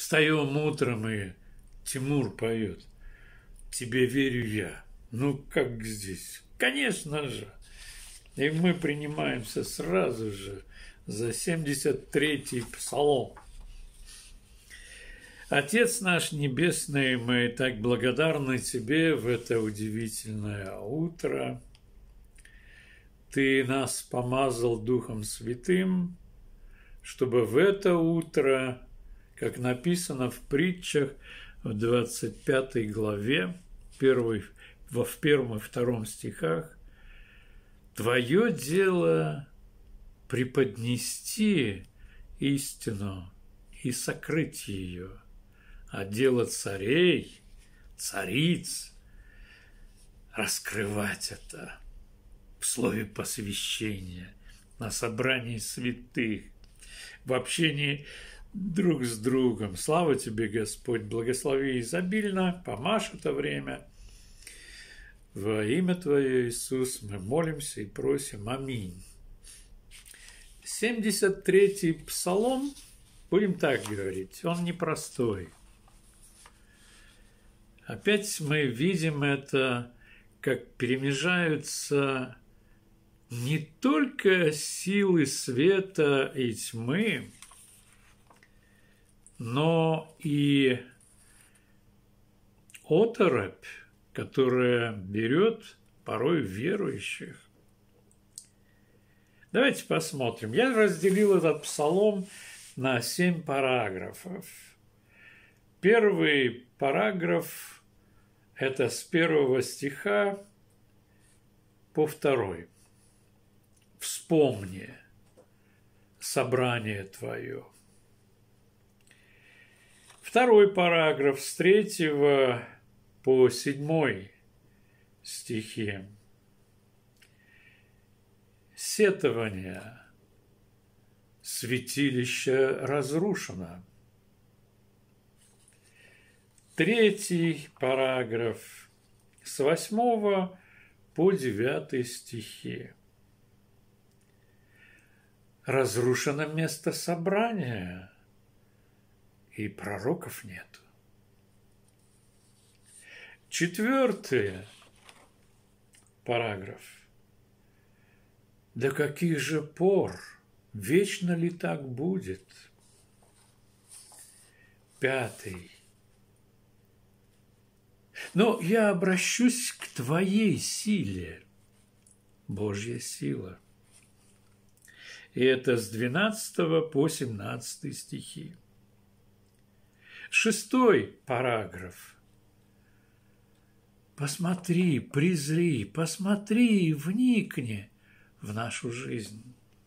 Встаем утром, и Тимур поет: «Тебе верю я». Ну, как здесь? Конечно же. И мы принимаемся сразу же за 73-й псалом. Отец наш Небесный, мы так благодарны Тебе в это удивительное утро. Ты нас помазал Духом Святым, чтобы в это утро, как написано в притчах в 25 главе, в 1 и 2 стихах, Твое дело преподнести истину и сокрыть ее, а дело царей, цариц раскрывать это в слове посвящения, на собрании святых, в общении друг с другом. Слава Тебе, Господь, благослови изобильно, помажь это время. Во имя Твое, Иисус, мы молимся и просим. Аминь. 73-й псалом, будем так говорить, он непростой. Опять мы видим это, как перемежаются не только силы света и тьмы, но и оторопь, которая берет порой верующих. Давайте посмотрим. Я разделил этот псалом на 7 параграфов. Первый параграф – это с 1 стиха по 2. «Вспомни собрание твое». Второй параграф с 3 по 7 стихи. Сетование. Святилище разрушено. Третий параграф с 8 по 9 стихи. Разрушено место собрания, и пророков нет. Четвертый параграф. До каких же пор? Вечно ли так будет? Пятый. Но я обращусь к Твоей силе, Божья сила. И это с 12 по 17 стихи. Шестой параграф. Посмотри, презри, посмотри и вникни в нашу жизнь.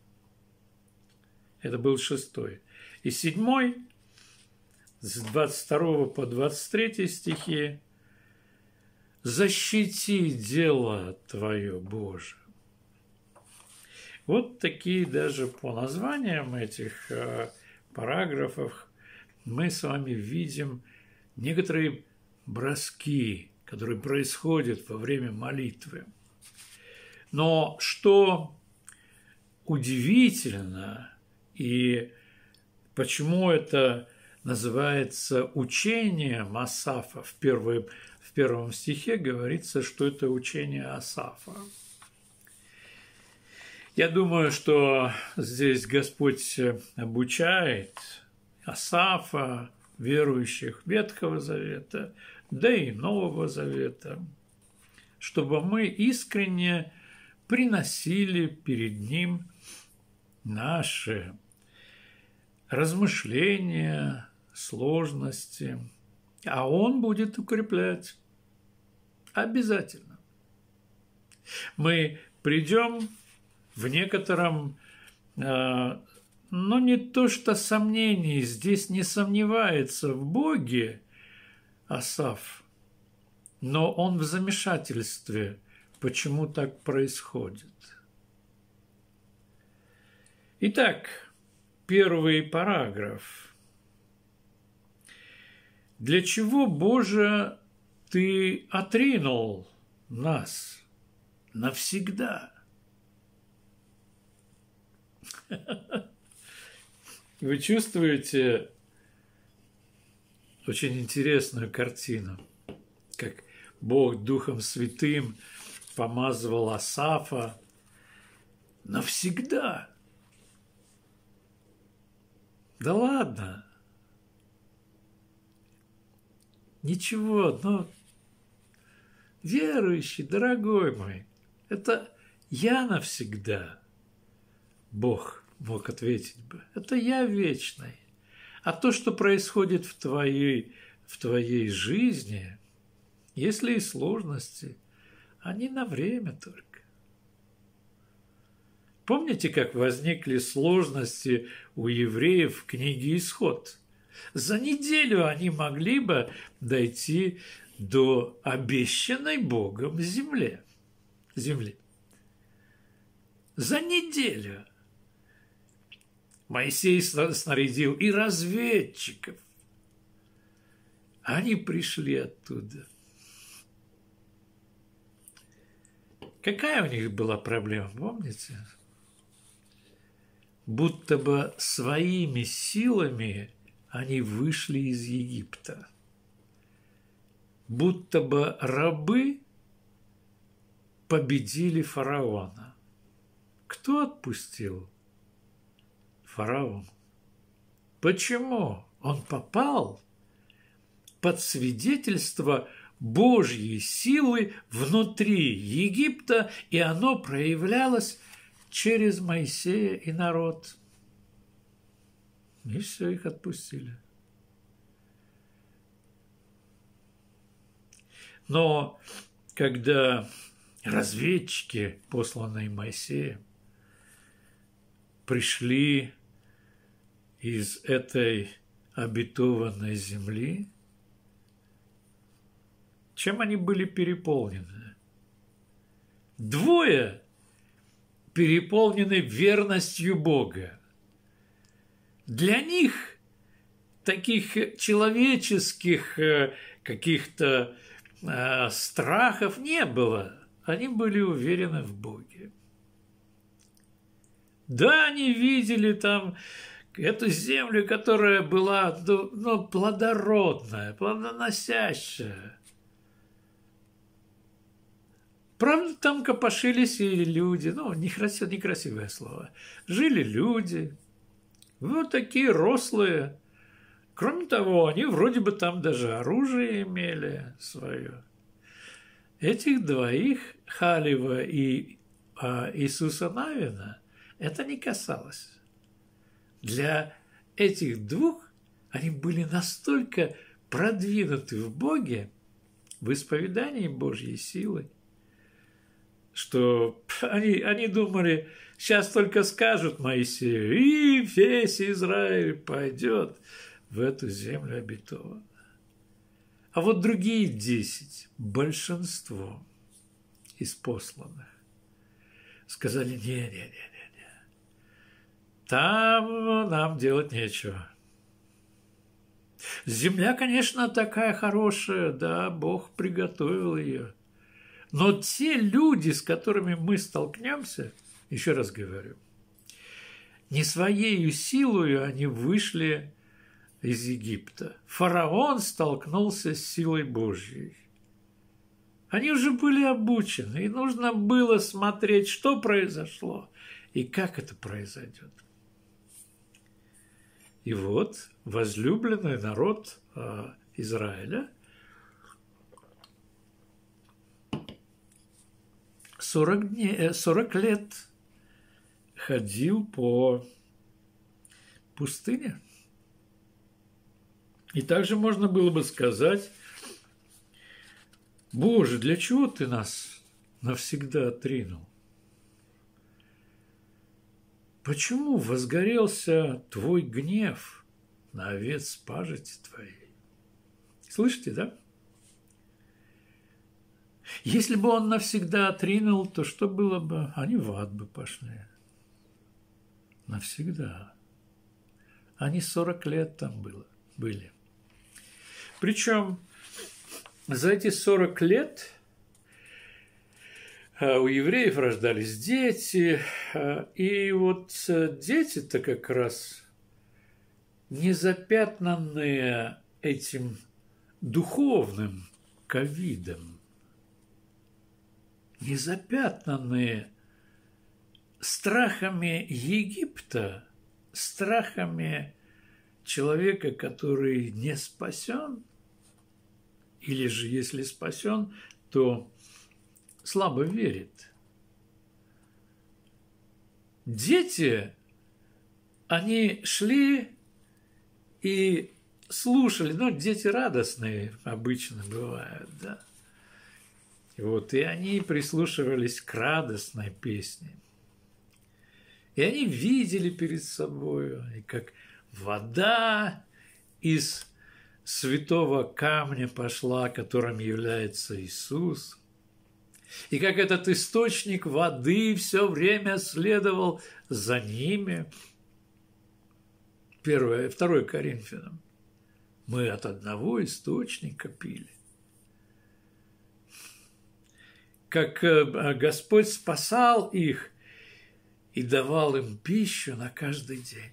Это был 6. И 7, с 22 по 23 стихи. Защити дело Твое, Боже. Вот такие даже по названиям этих параграфов мы с вами видим некоторые броски, которые происходят во время молитвы. Но что удивительно, и почему это называется учением Асафа, в первом стихе говорится, что это учение Асафа. Я думаю, что здесь Господь обучает Асафа, верующих Ветхого Завета, да и Нового Завета, чтобы мы искренне приносили перед Ним наши размышления, сложности, а Он будет укреплять обязательно. Мы придем в некотором, не то что сомнении, здесь не сомневается в Боге Асаф, но он в замешательстве, почему так происходит. Итак, первый параграф. Для чего, Боже, Ты отринул нас навсегда? Вы чувствуете очень интересную картину, как Бог Духом Святым помазывал Асафа навсегда. Да ладно. Ничего, но верующий, дорогой мой, это я навсегда. Бог мог ответить бы, это я вечный. А то, что происходит в твоей жизни, если и сложности, они на время только. Помните, как возникли сложности у евреев в книге «Исход»? За неделю они могли бы дойти до обещанной Богом земли. За неделю. Моисей снарядил и разведчиков. Они пришли оттуда. Какая у них была проблема, помните? Будто бы своими силами они вышли из Египта. Будто бы рабы победили фараона. Кто отпустил? Фараон. Почему? Он попал под свидетельство Божьей силы внутри Египта, и оно проявлялось через Моисея и народ. И все, их отпустили. Но когда разведчики, посланные Моисеем, пришли из этой обетованной земли, чем они были переполнены? Двое переполнены верностью Бога. Для них таких человеческих каких-то страхов не было. Они были уверены в Боге. Да, они видели там эту землю, которая была плодородная, плодоносящая. Правда, там копошились и люди, некрасивое слово. Жили люди, вот такие рослые. Кроме того, они вроде бы там даже оружие имели свое. Этих двоих, Халева и Иисуса Навина, это не касалось. Для этих двух они были настолько продвинуты в Боге, в исповедании Божьей силы, что они думали, сейчас только скажут Моисею, и весь Израиль пойдет в эту землю обетованную. А вот другие 10, большинство из посланных, сказали, не, там нам делать нечего. Земля, конечно, такая хорошая, да, Бог приготовил ее. Но те люди, с которыми мы столкнемся, еще раз говорю, не своей силой они вышли из Египта. Фараон столкнулся с силой Божьей. Они уже были обучены, и нужно было смотреть, что произошло и как это произойдет. И вот возлюбленный народ Израиля 40 лет ходил по пустыне. И также можно было бы сказать, Боже, для чего ты нас навсегда отринул? Почему возгорелся твой гнев на овец пажити твоей? Слышите, да? Если бы он навсегда отринул, то что было бы? Они в ад бы пошли. Навсегда. Они 40 лет там были. Причем за эти 40 лет у евреев рождались дети, и вот дети-то как раз не запятнанные этим духовным ковидом, не запятнанные страхами Египта, страхами человека, который не спасен, или же, если спасен, то слабо верит. Дети, они шли и слушали, дети радостные обычно бывают, да. И они прислушивались к радостной песне. И они видели перед собой, и как вода из святого камня пошла, которым является Иисус, и как этот источник воды все время следовал за ними. 2 Коринфянам. Мы от одного источника пили. Как Господь спасал их и давал им пищу на каждый день.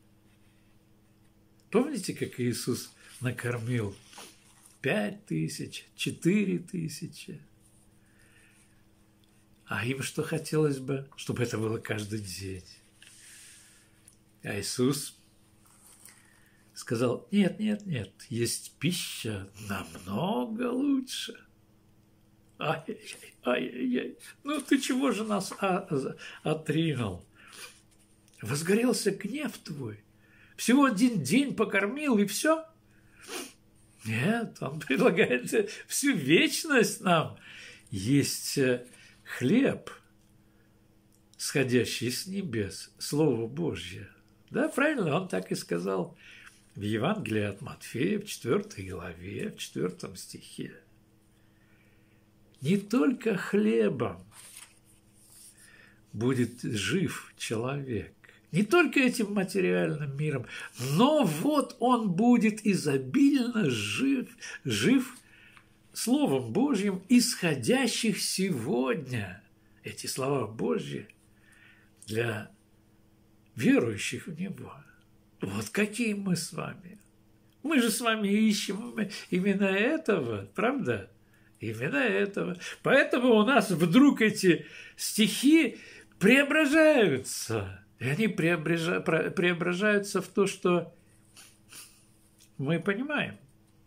Помните, как Иисус накормил 5000, 4000? А им что хотелось бы? Чтобы это было каждый день. А Иисус сказал: нет, есть пища намного лучше. Ай-яй-яй, ты чего же нас отринул? Возгорелся гнев твой. Всего 1 день покормил, и все? Нет, он предлагает всю вечность нам. Есть хлеб, сходящий с небес, Слово Божье. Да, правильно, он так и сказал в Евангелии от Матфея, в 4 главе, в 4 стихе. Не только хлебом будет жив человек, не только этим материальным миром, но он будет изобильно жив Словом Божьим, исходящих сегодня. Эти слова Божьи для верующих в Него. Вот какие мы с вами. Мы же с вами ищем именно этого, правда? Именно этого. Поэтому у нас вдруг эти стихи преображаются. И они преображаются в то, что мы понимаем.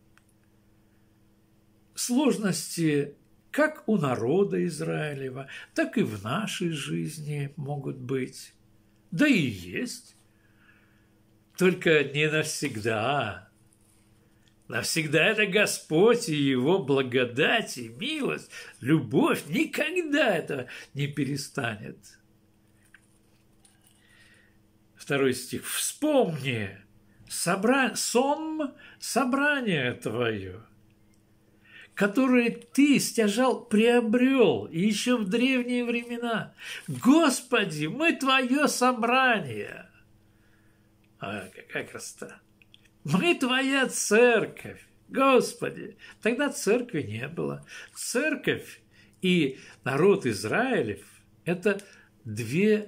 Сложности как у народа Израилева, так и в нашей жизни могут быть. Да и есть. Только не навсегда. Навсегда это Господь и Его благодать и милость, любовь. Никогда это не перестанет. 2 стих. «Вспомни собрание твое, которое ты стяжал, приобрел еще в древние времена. Господи, мы Твое собрание». Какая красота! Мы Твоя церковь, Господи. Тогда церкви не было. Церковь и народ Израилев – это два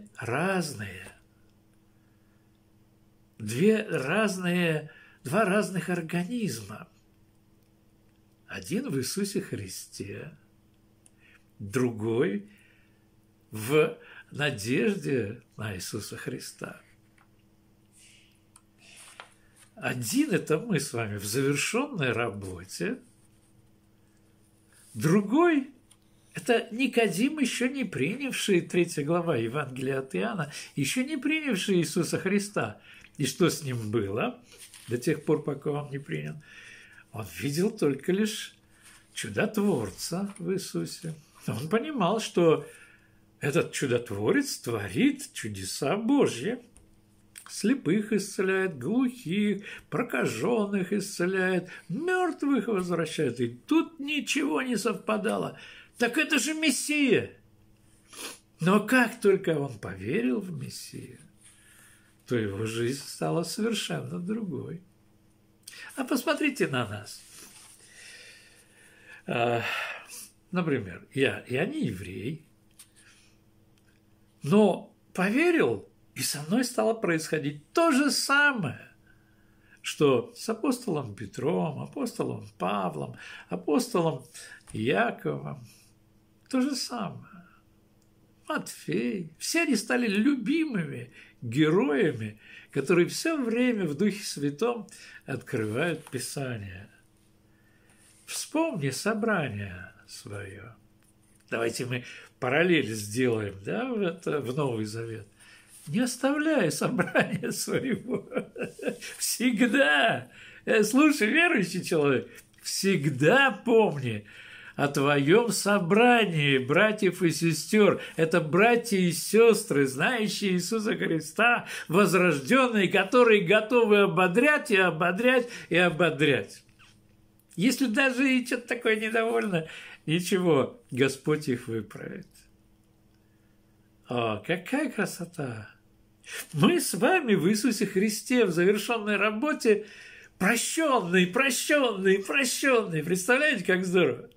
разных организма. Один в Иисусе Христе, другой в надежде на Иисуса Христа. Один – это мы с вами в завершенной работе, другой – это Никодим, еще не принявший, 3 глава Евангелия от Иоанна, еще не принявший Иисуса Христа. И что с ним было до тех пор, пока он не принял? Он видел только лишь чудотворца в Иисусе. Он понимал, что этот чудотворец творит чудеса Божьи. Слепых исцеляет, глухих, прокаженных исцеляет, мертвых возвращает. И тут ничего не совпадало. Так это же Мессия! Но как только он поверил в Мессию, то его жизнь стала совершенно другой. А посмотрите на нас. Например, я не еврей, но поверил, и со мной стало происходить то же самое. что с апостолом Петром, апостолом Павлом, апостолом Яковом то же самое. Матфей. Все они стали любимыми героями, которые все время в Духе Святом открывают Писание. Вспомни собрание свое. Давайте мы параллель сделаем, да, в Новый Завет. Не оставляй собрание своего. Всегда. Слушай, верующий человек, всегда помни о твоем собрании братьев и сестер. Это братья и сестры, знающие Иисуса Христа, возрожденные, которые готовы ободрять и ободрять и ободрять. Если даже и что-то такое недовольно, ничего, Господь их выправит. О, какая красота! Мы с вами в Иисусе Христе в завершенной работе прощенные. Представляете, как здорово?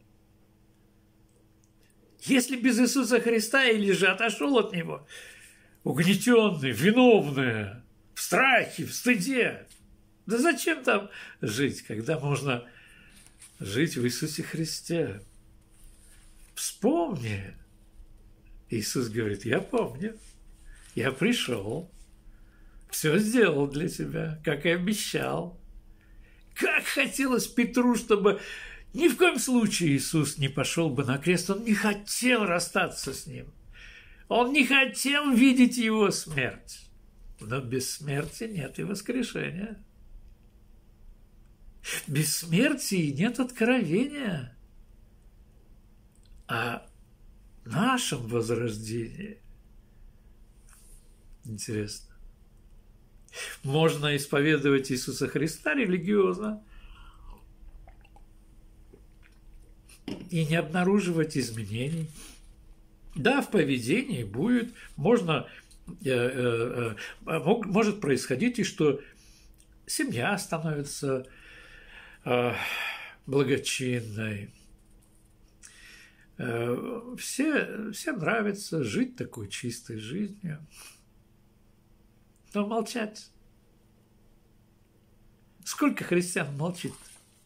Если без Иисуса Христа или же отошел от Него, угнетенные, виновные, в страхе, в стыде, да зачем там жить, когда можно жить в Иисусе Христе? Вспомни. Иисус говорит, я помню, я пришел, все сделал для тебя, как и обещал. Как хотелось Петру, чтобы ни в коем случае Иисус не пошел бы на крест, он не хотел расстаться с ним, он не хотел видеть его смерть. Но без смерти нет и воскрешения. Без смерти нет откровения о нашем возрождении. Интересно. Можно исповедовать Иисуса Христа религиозно и не обнаруживать изменений. Да, в поведении будет, может происходить и что семья становится благочинной. Всем нравится жить такой чистой жизнью. Но молчать. Сколько христиан молчит?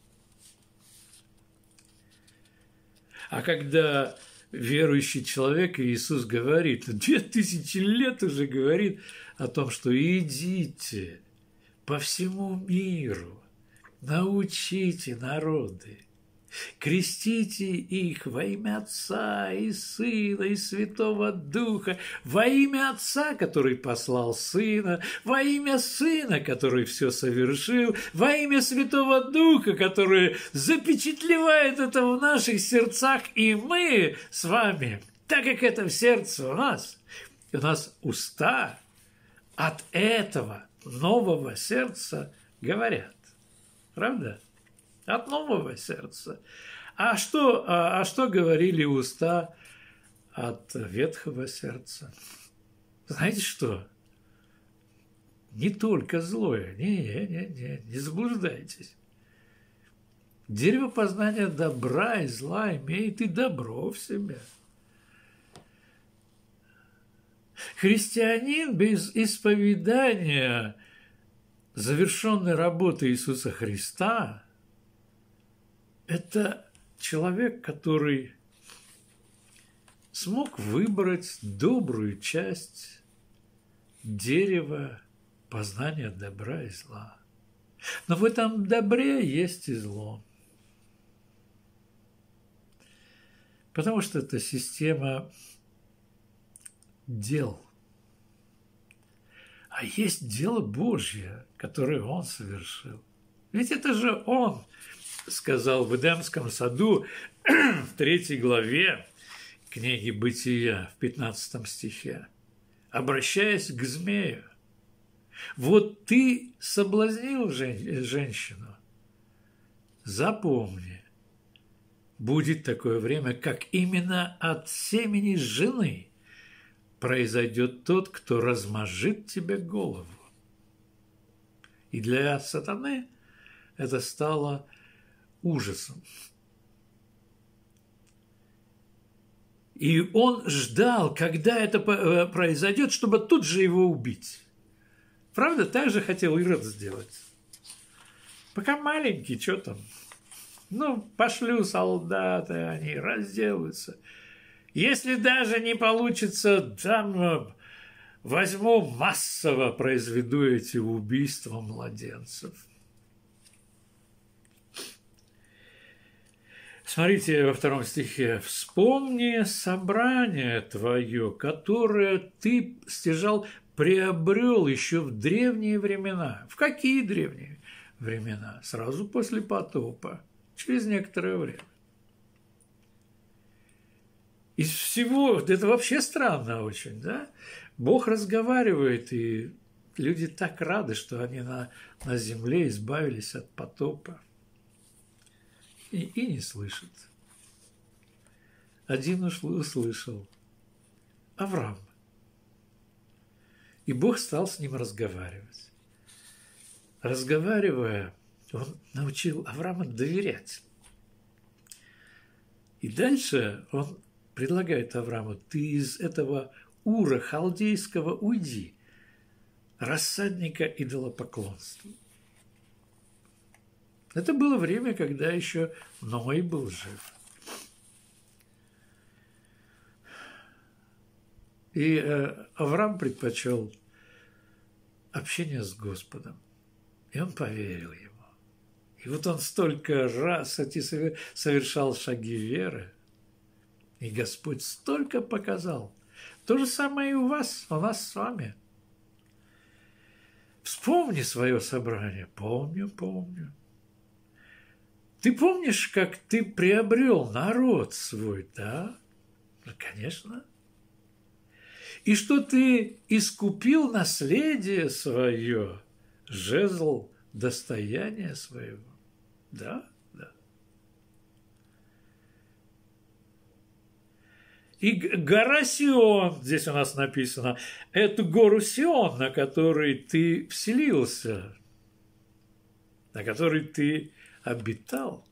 А когда верующий человек, Иисус говорит, 2000 лет уже говорит о том, что идите по всему миру, научите народы, крестите их во имя Отца и Сына и Святого Духа, во имя Отца, который послал Сына, во имя Сына, который все совершил, во имя Святого Духа, который запечатлевает это в наших сердцах, и мы с вами, так как это в сердце у нас уста от этого нового сердца говорят. Правда? От нового сердца. А что говорили уста от ветхого сердца? Знаете что? Не только злое. Не заблуждайтесь. Дерево познания добра и зла имеет и добро в себе. Христианин без исповедания завершенной работы Иисуса Христа – это человек, который смог выбрать добрую часть дерева познания добра и зла. Но в этом добре есть и зло. Потому что это система дел. А есть дело Божье, которое Он совершил. Ведь это же Он сказал в Эдемском саду в 3 главе книги Бытия в 15 стихе, обращаясь к змею: «Вот ты соблазнил женщину, запомни, будет такое время, как именно от семени жены произойдет тот, кто размажет тебе голову». И для сатаны это стало ужасом. И он ждал, когда это произойдет, чтобы тут же его убить. Правда, так же хотел Ирод сделать. Пока маленький, что там? Ну, пошлю солдаты, они разделаются. Если даже не получится, там возьму массово, произведу эти убийства младенцев. Смотрите во 2 стихе. «Вспомни собрание твое, которое ты стяжал, приобрел еще в древние времена». В какие древние времена? Сразу после потопа, через некоторое время. Из всего, это вообще странно очень, да? Бог разговаривает, и люди так рады, что они на земле избавились от потопа. И не слышат. Один услышал. Авраам. И Бог стал с ним разговаривать. Разговаривая, он научил Авраама доверять. И дальше он предлагает Аврааму: ты из этого Ура халдейского уйди, рассадника идолопоклонства. Это было время, когда еще Ной был жив. И Авраам предпочел общение с Господом. И он поверил ему. И вот он столько раз эти совершал шаги веры, и Господь столько показал. То же самое и у вас, у нас с вами. Вспомни свое собрание. Помню. Ты помнишь, как ты приобрел народ свой, да? Ну, конечно. И что ты искупил наследие свое, жезл достояния своего. Да. И гора Сион, здесь у нас написано, эту гору Сион, на которой ты вселился, на которой ты обитал,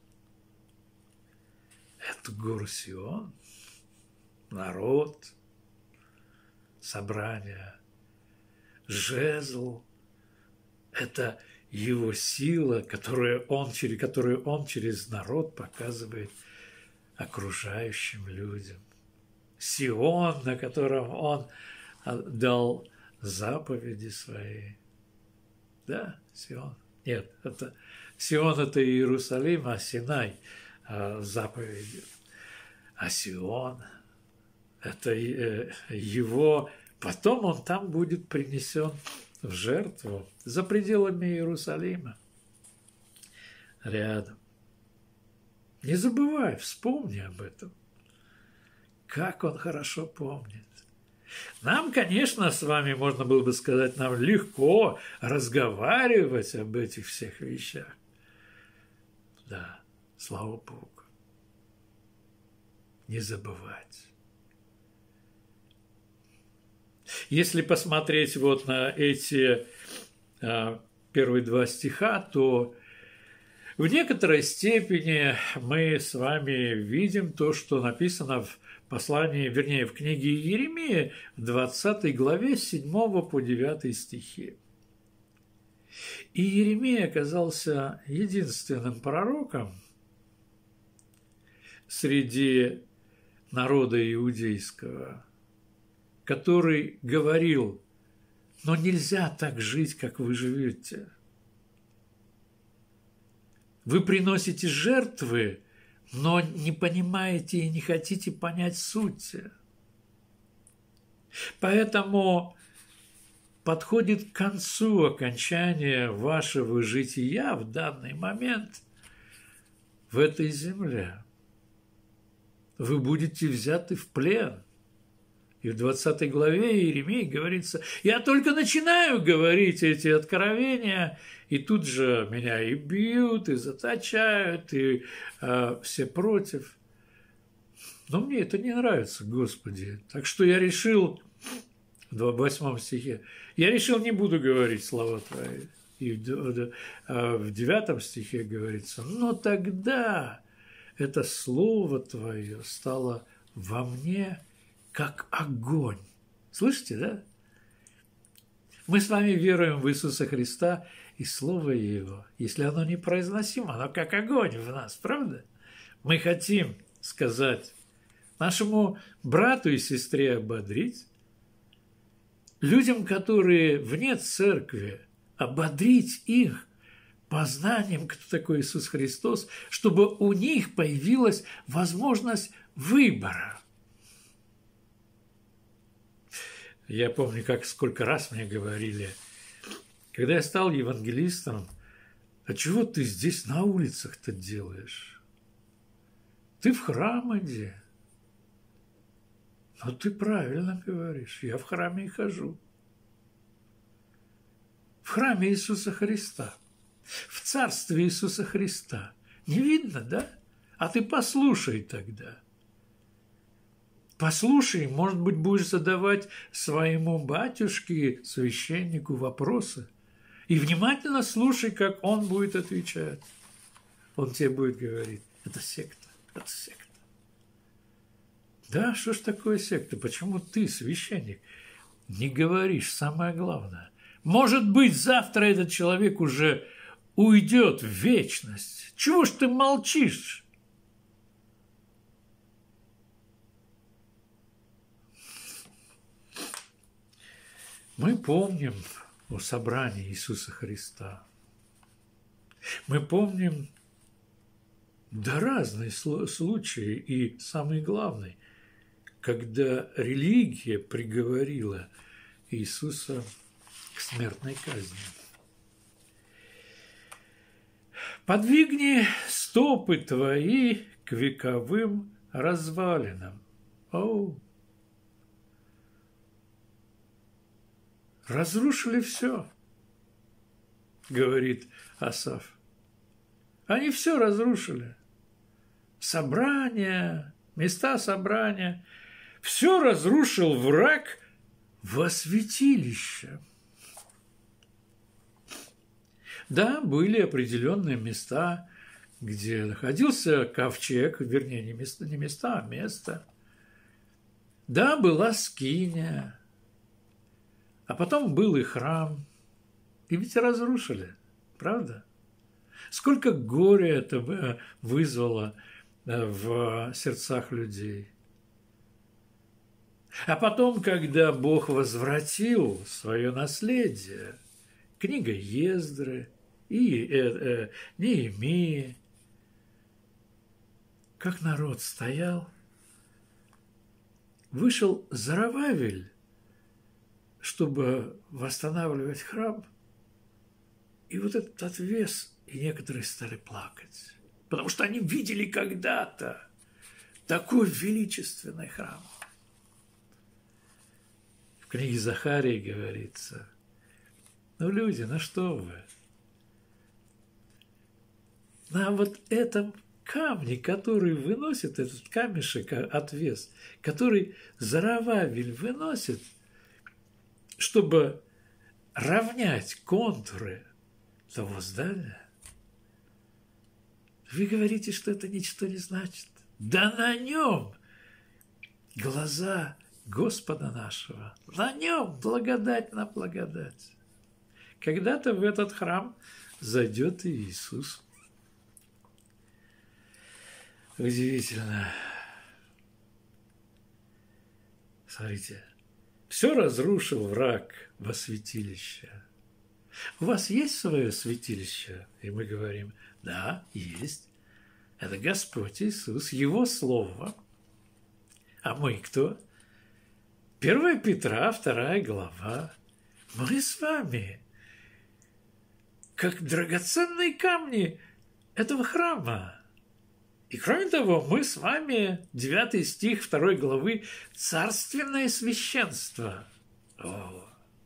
эту гору Сион, народ, собрание, жезл, это его сила, которую он через народ показывает окружающим людям. Сион, на котором он дал заповеди свои. Да, Сион. Нет, Сион – это Иерусалим, а Синай – заповеди. А Сион – это его… Потом он там будет принесен в жертву за пределами Иерусалима. Рядом. Не забывай, вспомни об этом. Как он хорошо помнит. Нам, конечно, с вами, можно было бы сказать, нам легко разговаривать об этих всех вещах. Да, слава Богу. Не забывать. Если посмотреть вот на эти первые 2 стиха, то в некоторой степени мы с вами видим то, что написано в послании, вернее, в книге Иеремии, в 20 главе, с 7 по 9 стихи. И Иеремия оказался единственным пророком среди народа иудейского, который говорил: но нельзя так жить, как вы живете. Вы приносите жертвы, но не понимаете и не хотите понять суть. Поэтому подходит к концу окончание вашего жития в данный момент в этой земле. Вы будете взяты в плен. И в 20 главе Иеремии говорится: я только начинаю говорить эти откровения, и тут же меня и бьют, и заточают, и все против. Но мне это не нравится, Господи. Так что я решил, в 8 стихе, я решил, не буду говорить слова Твои. И в 9 стихе говорится: но тогда это слово Твое стало во мне как огонь. Слышите, да? Мы с вами веруем в Иисуса Христа, и Слово Его, если оно непроизносимо, оно как огонь в нас, правда? Мы хотим сказать нашему брату и сестре ободрить, людям, которые вне церкви, ободрить их познанием, кто такой Иисус Христос, чтобы у них появилась возможность выбора. Я помню, сколько раз мне говорили, когда я стал евангелистом, а чего ты здесь на улицах-то делаешь? Ты в храм иди. Ну, ты правильно говоришь, я в храме и хожу. В храме Иисуса Христа, в царстве Иисуса Христа. Не видно, да? А ты послушай тогда. Послушай, может быть, будешь задавать своему батюшке, священнику вопросы. И внимательно слушай, как он будет отвечать. Он тебе будет говорить, это секта, это секта. Да, что ж такое секта? Почему ты, священник, не говоришь самое главное? Может быть, завтра этот человек уже уйдет в вечность. Чего ж ты молчишь? Мы помним о собрании Иисуса Христа. Мы помним разные случаи, и самый главный, когда религия приговорила Иисуса к смертной казни. «Подвигни стопы твои к вековым развалинам». О, разрушили все, говорит Асаф. Они все разрушили. Собрания, места собрания. Все разрушил враг во святилище. Да, были определенные места, где находился ковчег, вернее, не места, а место. Да, была скиния, а потом был и храм. И ведь разрушили, правда? Сколько горя это вызвало в сердцах людей. А потом, когда Бог возвратил свое наследие, книга Ездры и Неемии, как народ стоял, вышел Зоровавель, чтобы восстанавливать храм, и вот этот отвес, и некоторые стали плакать, потому что они видели когда-то такой величественный храм. В книге Захарии говорится, ну, люди, ну что вы? На вот этом камне, который выносит, этот камешек, отвес, который Зоровавель выносит, чтобы равнять контуры того здания, вы говорите, что это ничто не значит. Да на нем глаза Господа нашего, на нем благодать на благодать. Когда-то в этот храм зайдет и Иисус. Удивительно. Смотрите, все разрушил враг во святилище. У вас есть свое святилище? И мы говорим, да, есть. Это Господь Иисус, Его Слово. А мы кто? 1 Петра, 2 глава. Мы с вами, как драгоценные камни этого храма. И кроме того, мы с вами, 9 стих 2 главы, царственное священство. О,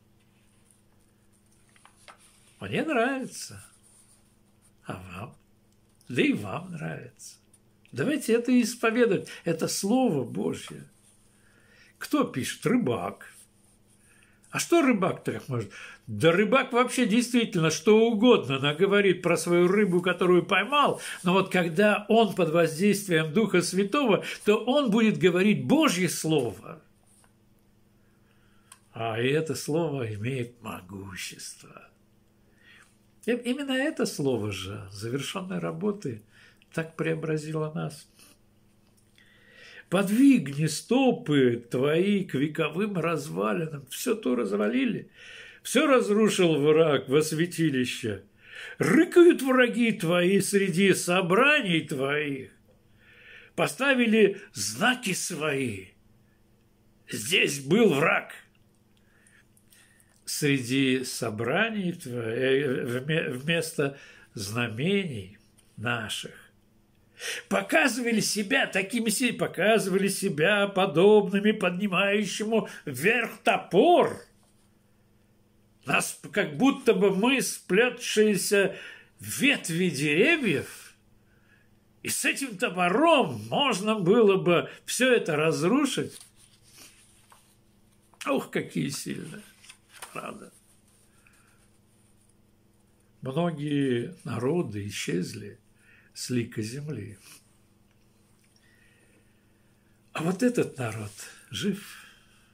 мне нравится. А вам? Да и вам нравится. Давайте это исповедовать. Это Слово Божье. Кто пишет? Рыбак. А что рыбак так может? Да рыбак вообще действительно что угодно наговорит про свою рыбу, которую поймал, но вот когда он под воздействием Духа Святого, то он будет говорить Божье Слово. А это Слово имеет могущество. Именно это слово же завершенной работы так преобразило нас. Подвигни стопы твои к вековым развалинам. Все то развалили, все разрушил враг во святилище. Рыкают враги твои среди собраний твоих. Поставили знаки свои. Здесь был враг. Среди собраний твоих, вместо знамений наших. Показывали себя такими, показывали себя подобными поднимающему вверх топор. Нас как будто бы мы сплетшиеся ветви деревьев, и с этим топором можно было бы все это разрушить. Ух, какие сильные, правда. Многие народы исчезли с лика земли. А вот этот народ жив.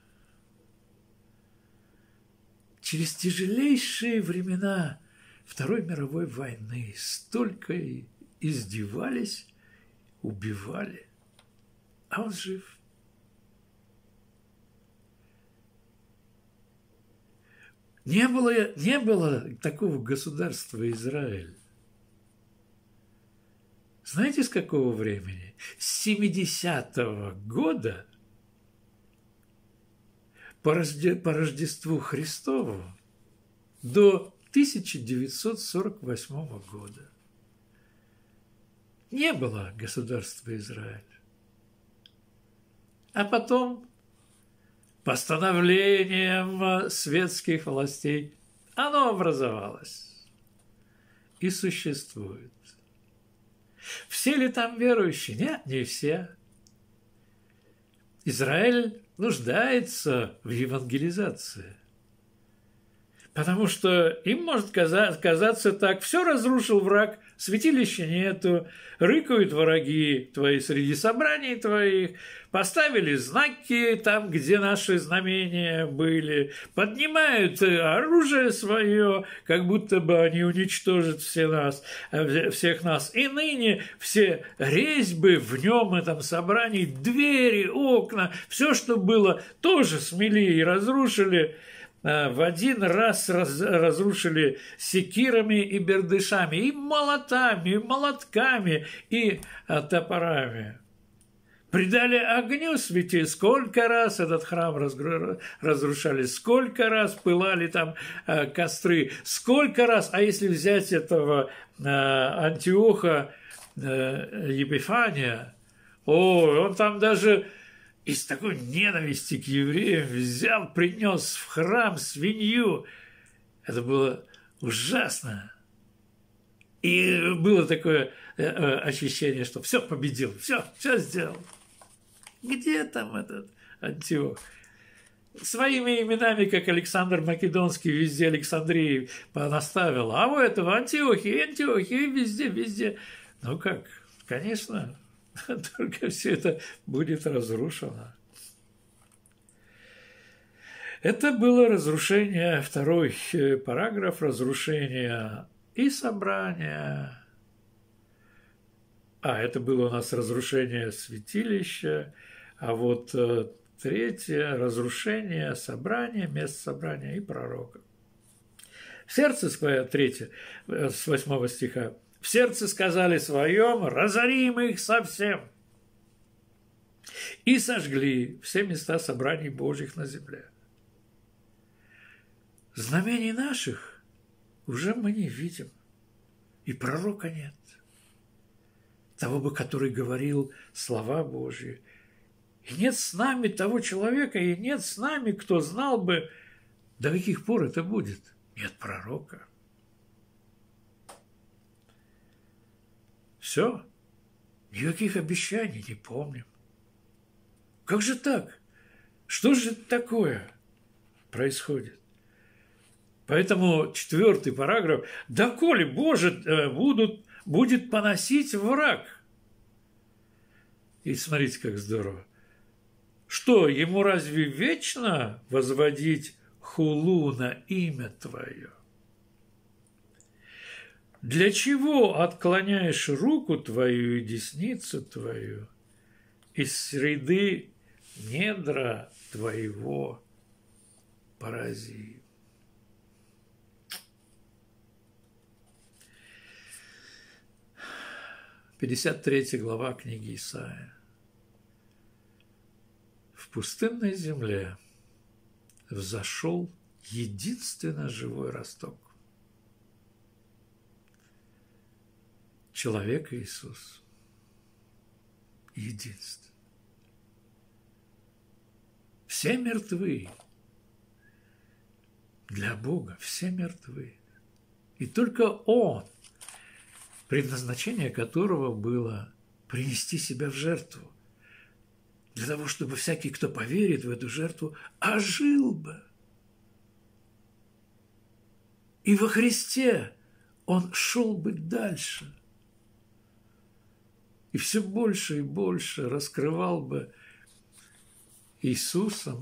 Через тяжелейшие времена Второй мировой войны столько издевались, убивали, а он жив. Не было такого государства Израиль. Знаете, с какого времени? С 70-го года по Рождеству Христову до 1948 года не было государства Израиль. А потом постановлением светских властей оно образовалось и существует. Все ли там верующие? Нет, не все. Израиль нуждается в евангелизации. Потому что им может казаться так: все разрушил враг, святилища нету, рыкают враги твои среди собраний твоих, поставили знаки там, где наши знамения были, поднимают оружие свое, как будто бы они уничтожат всех нас. И ныне все резьбы в нем, этом собрании, двери, окна, все, что было, тоже смели и разрушили. В один раз разрушили секирами и бердышами, и молотами, и молотками, и топорами. Придали огню светить, сколько раз этот храм разрушали, сколько раз пылали там костры, сколько раз, а если взять этого Антиоха Епифания, он там даже из такой ненависти к евреям взял, принес в храм свинью. Это было ужасно. И было такое ощущение, что все победил, все сделал. Где там этот Антиох? Своими именами, как Александр Македонский, везде Александрии понаставил. А у этого Антиохии, везде. Ну как, конечно, только все это будет разрушено. Это было разрушение, второй параграф, разрушение и собрания. Это было у нас разрушение святилища, а вот третье – разрушение собрания, мест собрания и пророков. В сердце свое, третье, с 8 стиха, в сердце сказали своем, разорим их совсем. И сожгли все места собраний Божьих на земле. Знамений наших уже мы не видим, и пророка нет. Того бы, который говорил слова Божьи. И нет с нами того человека, и нет с нами, кто знал бы, до каких пор это будет. Нет пророка. Все, никаких обещаний не помним. Как же так? Что же такое происходит? Поэтому 4 параграф. «Доколе, Боже, будет поносить враг». И смотрите, как здорово. Что, ему разве вечно возводить хулу на имя Твое? Для чего отклоняешь руку твою и десницу твою из среды недра твоего порази? — 53 глава книги Исаия. В пустынной земле взошел единственно живой росток. Человек Иисус. Единственный. Все мертвы. Для Бога все мертвы. И только Он, предназначение которого было принести себя в жертву, для того, чтобы всякий, кто поверит в эту жертву, ожил бы. И во Христе Он шел бы дальше. И все больше и больше раскрывал бы Иисуса.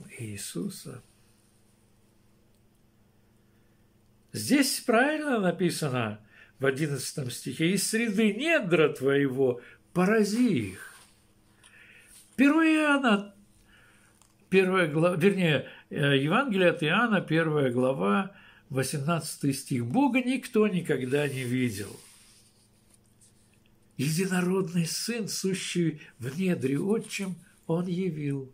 Здесь правильно написано в 11 стихе: «Из среды недра твоего порази их». 1 Иоанна, 1 глава, вернее, Евангелие от Иоанна, 1 глава, 18 стих. «Бога никто никогда не видел. Единородный Сын, сущий в недре Отчим, Он явил».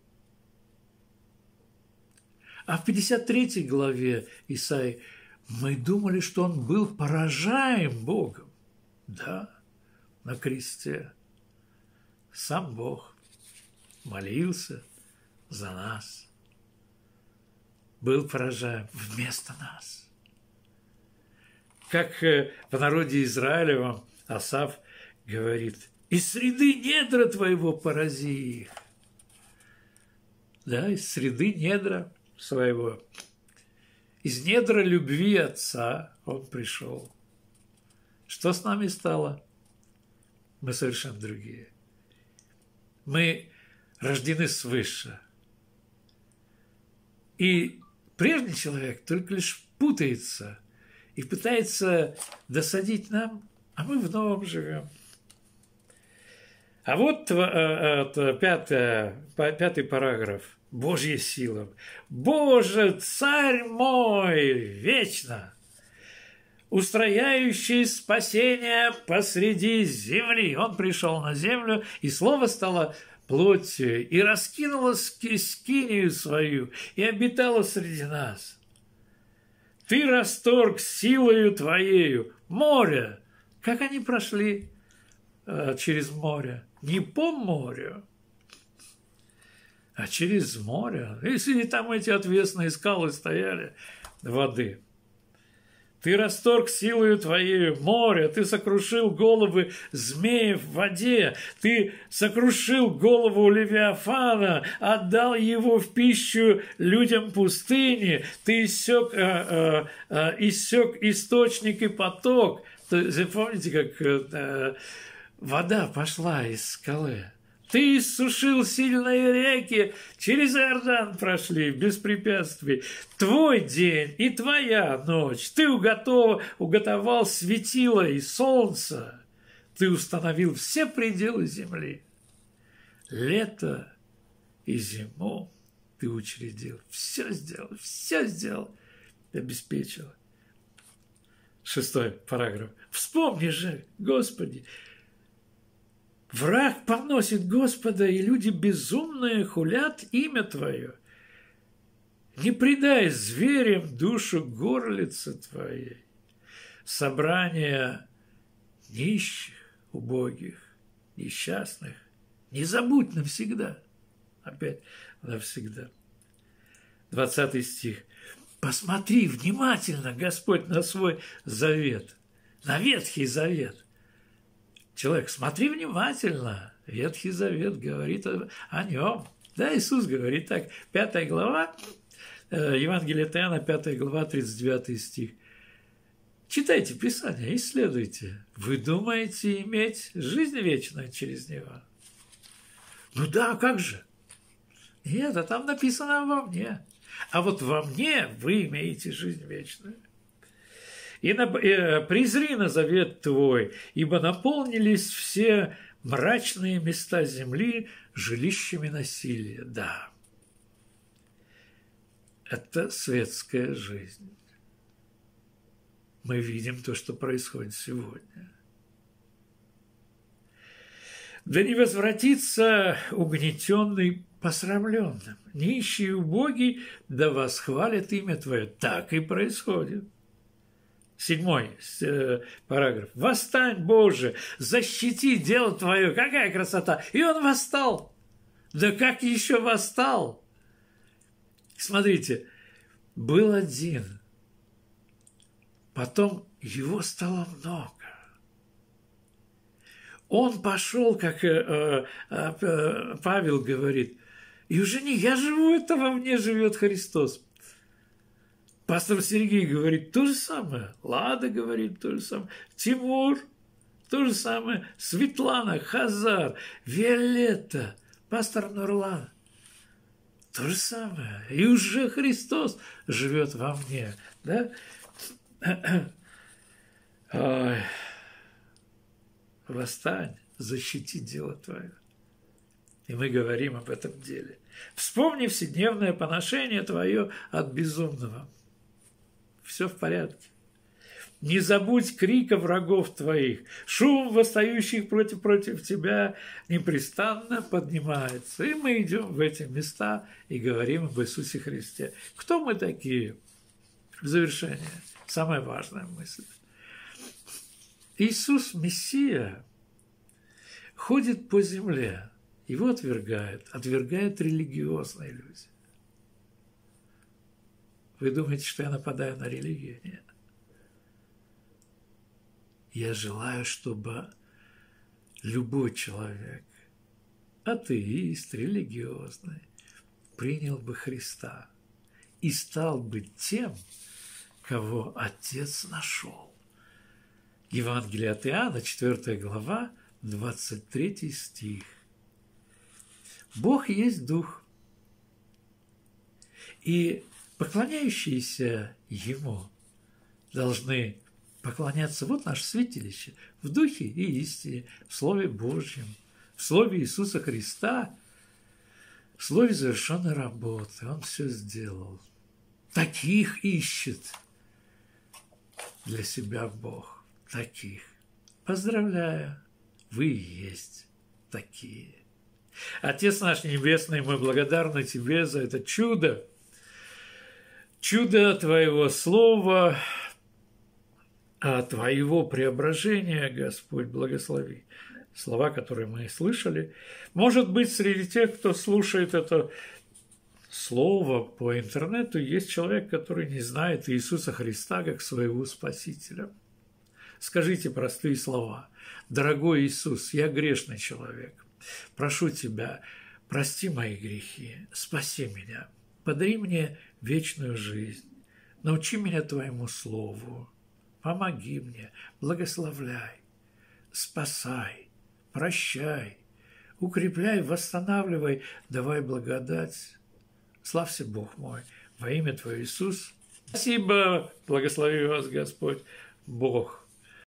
А в 53 главе Исаии мы думали, что Он был поражаем Богом. Да, на кресте сам Бог молился за нас, был поражаем вместо нас. Как в народе Израилевом Асаф говорит: «Из среды недра твоего порази их». Да, из среды недра своего. Из недра любви Отца Он пришел. Что с нами стало? Мы совершенно другие. Мы рождены свыше. И прежний человек только лишь путается и пытается досадить нам, а мы в новом живем. А вот пятый параграф. Божья сила. «Боже, Царь мой, вечно, устрояющий спасение посреди земли». Он пришел на землю, и Слово стало плотью, и раскинуло скинию свою, и обитало среди нас. Ты расторг силою твоею море. Как они прошли через море? Не по морю, а через море. Если там эти отвесные скалы стояли, воды. Ты расторг силою твоею море, ты сокрушил головы змеев в воде, ты сокрушил голову Левиафана, отдал его в пищу людям пустыни, ты иссек источник и поток. Помните, как вода пошла из скалы? Ты иссушил сильные реки, через Иордан прошли без препятствий. Твой день и твоя ночь. Ты уготовал светило и солнце. Ты установил все пределы земли. Лето и зиму ты учредил. Все сделал, обеспечил. 6 параграф. Вспомни же, Господи, враг поносит Господа, и люди безумные хулят имя Твое. Не предай зверям душу горлицы Твоей. Собрание нищих, убогих, несчастных не забудь навсегда. Опять навсегда. 20 стих. Посмотри внимательно, Господь, на свой завет, на Ветхий Завет. Человек, смотри внимательно. Ветхий Завет говорит о нем. Да, Иисус говорит так. 5 глава, Евангелие от Иоанна, 5 глава, 39 стих. Читайте Писание, исследуйте. Вы думаете иметь жизнь вечную через него? Ну да, как же? Нет, а там написано во мне. А вот во мне вы имеете жизнь вечную. презри на завет Твой, ибо наполнились все мрачные места земли жилищами насилия. Да, это светская жизнь. Мы видим то, что происходит сегодня. Да не возвратится угнетенный посрамленным, нищий и убогий, да восхвалит имя Твое. Так и происходит. 7 параграф. «Восстань, Боже, защити дело Твое». Какая красота! И он восстал. Да как еще восстал? Смотрите, был один, потом его стало много. Он пошел, как Павел говорит, и уже не я живу, это во мне живет Христос. Пастор Сергей говорит то же самое, Лада говорит то же самое, Тимур то же самое, Светлана, Хазар, Виолетта, пастор Нурлан. То же самое. И уже Христос живет во мне. Да? Ой. Восстань, защити дело Твое. И мы говорим об этом деле. Вспомни вседневное поношение Твое от безумного. Все в порядке. Не забудь крика врагов Твоих. Шум восстающих против Тебя непрестанно поднимается. И мы идем в эти места и говорим об Иисусе Христе. Кто мы такие? В завершение. Самая важная мысль. Иисус, Мессия, ходит по земле. Его отвергают религиозные люди. Вы думаете, что я нападаю на религию? Нет. Я желаю, чтобы любой человек, атеист, религиозный, принял бы Христа и стал бы тем, кого Отец нашел. Евангелие от Иоанна, 4 глава, 23 стих. Бог есть Дух, и поклоняющиеся Ему должны поклоняться. Вот наше святилище в Духе и истине, в Слове Божьем, в Слове Иисуса Христа, в Слове завершенной работы. Он все сделал. Таких ищет для себя Бог. Таких. Поздравляю, вы и есть такие. Отец наш Небесный, мы благодарны Тебе за это чудо. Чудо Твоего Слова, Твоего преображения, Господь, благослови. Слова, которые мы слышали. Может быть, среди тех, кто слушает это слово по интернету, есть человек, который не знает Иисуса Христа как своего Спасителя. Скажите простые слова. Дорогой Иисус, я грешный человек. Прошу Тебя, прости мои грехи, спаси меня, подари мне вечную жизнь, научи меня Твоему Слову, помоги мне, благословляй, спасай, прощай, укрепляй, восстанавливай, давай благодать. Славься, Бог мой, во имя Твое, Иисус. Спасибо, благослови вас, Господь, Бог.